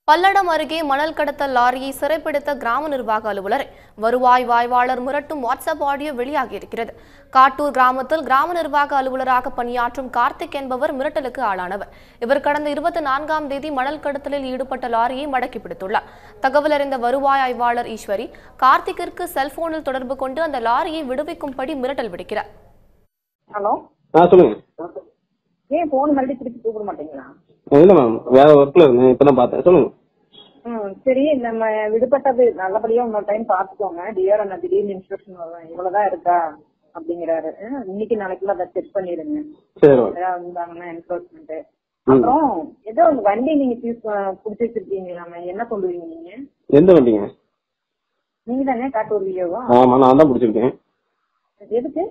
பல்லடம் அருகே மணல் கடத்தல் லாரியை சிறைப்பிடித்த கிராம நிர்வாக அலுவலரை வருவாய் வாய்வாளர் மிரட்டும் வாட்ஸ்அப் ஆடியோ வெளியாகியிருக்கிறது. காட்டூர் கிராமத்தில் கிராம நிர்வாக அலுவலராக பணியாற்றும் கார்த்திக் என்பவர் மிரட்டலுக்கு ஆளானவர். இவர் கடந்த 24ஆம் தேதி மணல் கடத்தலில் ஈடுபட்ட லாரியை மடக்கி பிடித்துள்ளார். தகவல் அறிந்த வருவாய் ஆய்வாளர் ஈஸ்வரி கார்த்திக்கிற்கு செல்போனில் தொடர்பு கொண்டு அந்த லாரியை விடுவிக்கும்படி மிரட்டல் விடுக்கிறார். ஹலோ, சொல்லுங்க. ஏன் போன் மறுபடியும் திருப்பி கூப்பிட மாட்டீங்களா? இல்ல மேம், வேற ஒர்க்ல இருந்தேன், இப்பதான் பார்த்தேன். சொல்லுங்க. சரி, நம்ம விடுபட்டது நல்லபடியா இன்னொரு டைம் பாத்துக்கோங்க. டிஆர் அண்ணா திடீர்னு இன்ஸ்ட்ரக்ஷன் வருவேன், இவ்வளவுதான் இருக்கா அப்படிங்கிறாரு. இன்னைக்கு நாளைக்குள்ள அதை செக் பண்ணிடுங்க. இருந்தாங்கன்னா என்ஃபோர்ஸ்மெண்ட். அப்புறம் ஏதோ வண்டி நீங்க புடிச்சு வச்சிருக்கீங்களாம, என்ன சொல்லுவீங்க நீங்க? எந்த வண்டிங்க? நீங்க தானே காட்டூர் வியோவா? ஆமா, நான் தான் பிடிச்சிருக்கேன். எதுக்கு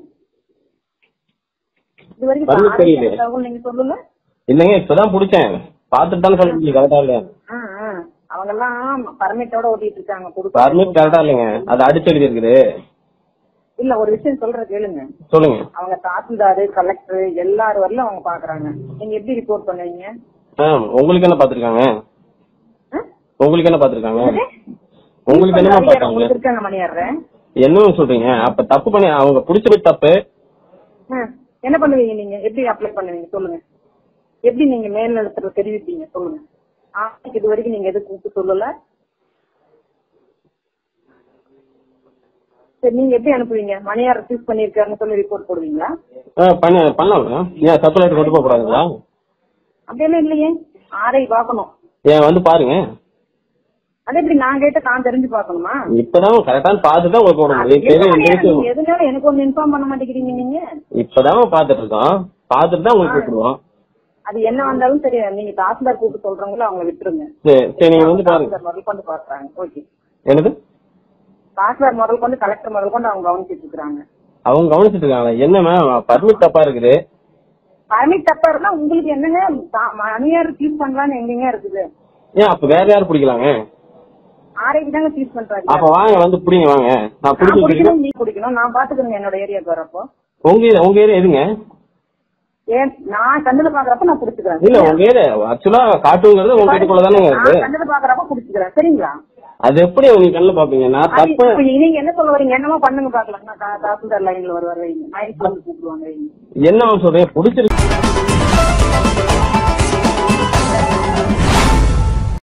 இது வரைக்கும் தகவல் நீங்க சொல்லுங்க. இல்லங்க, இப்பதான் பிடிச்சேன், பாத்துட்டு தானே சொல்ல முடியும். கரெக்டா இல்லையா? அவங்க எல்லாம் பர்மிட்டோட ஓட்டிட்டு இருக்காங்க. பர்மிட் கரெக்டா இல்லைங்க, அது அடிச்சடி இருக்குது. இல்ல, ஒரு விஷயம் சொல்ற கேளுங்க. சொல்லுங்க. அவங்க தாசில்தாரு, கலெக்டர் எல்லாரும் வரல அவங்க பாக்குறாங்க. நீங்க எப்படி ரிப்போர்ட் பண்ணுவீங்க? உங்களுக்கு என்ன பாத்துருக்காங்க? உங்களுக்கு என்ன பாத்துருக்காங்க? உங்களுக்கு என்ன பாத்தாங்க? இருக்காங்க மணியாடுறேன். என்ன சொல்றீங்க? அப்ப தப்பு பண்ணி அவங்க புடிச்சது தப்பு. என்ன பண்ணுவீங்க நீங்க? எப்படி அப்ளை பண்ணுவீங்க சொல்லுங்க. எப்படி நீங்க மேல் நிலத்துல தெரிவிப்பீங்க சொல்லுங்க. இது வரைக்கும் நீங்க எதுவும் கூப்பிட்டு சொல்லல. சரி, நீங்க எப்படி அனுப்புவீங்க? மணியார் ரிசீவ் பண்ணிருக்காருன்னு சொல்லி ரிப்போர்ட் போடுவீங்களா? பண்ணலாம். ஏன் சப்ளைட் கொண்டு போக கூடாதுங்களா? அப்படியெல்லாம் இல்லையே, ஆரை பாக்கணும். ஏன் வந்து பாருங்க. அது எப்படி நான் கேட்ட நான் தெரிஞ்சு பாக்கணுமா? இப்பதான் கரெக்டா பாத்துதான் உங்களுக்கு போட முடியும். எதுனால எனக்கு ஒண்ணு இன்ஃபார்ம் பண்ண மாட்டேங்கிறீங்க நீங்க? இப்பதான் பாத்துட்டு இருக்கோம், பாத்துட்டு தான் உங்களுக்கு கூப்பிடுவோம். அது என்ன வந்தாலும் சரி, நீங்க தாசில்தார் கூப்பிட்டு சொல்றவங்களோ அவங்க விட்டுருங்க. சரி, நீங்க வந்து பாருங்க. முதல் கொண்டு பாக்குறாங்க. ஓகே. என்னது? தாசில்தார் முதல் கொண்டு கலெக்டர் முதல் கொண்டு அவங்க கவனிச்சிட்டு இருக்காங்க. அவங்க கவனிச்சிட்டு இருக்காங்க. என்ன மேம், பர்மிட் தப்பா இருக்குது. பர்மிட் தப்பா இருந்தா உங்களுக்கு என்னங்க மணியார் சீஸ் பண்ணலான்னு எங்கங்க இருக்குது? ஏன் அப்ப வேற யாரும் பிடிக்கலாங்க? ஆரைக்கு தாங்க சீஸ் பண்றாங்க. அப்ப வாங்க வந்து பிடிங்க, வாங்க. நான் பிடிக்கணும், நீ பிடிக்கணும். நான் பாத்துக்கிறேங்க என்னோட ஏரியாவுக்கு வரப்போ. உங்க ஏரியா எதுங்க? ஏன் நான் கண்ணுல பாக்குறப்ப நான் புடிச்சுக்கிறேன். இல்ல, உங்க ஏரியா ஆக்சுவலா காட்டுங்கிறது உங்க வீட்டுக்குள்ளதானே இருக்கு. கண்ணுல பாக்குறப்ப புடிச்சுக்கிறேன். சரிங்களா? அது எப்படி உங்க கண்ணுல பாப்பீங்க? நான் தப்பு. நீங்க என்ன சொல்ல வரீங்க? என்னமோ பண்ணுங்க பாக்கலாம். தாசில்தார் லைன்ல வருவார், வைங்க. கூப்பிடுவாங்க. என்ன சொல்றீங்க? புடிச்சிருக்கு.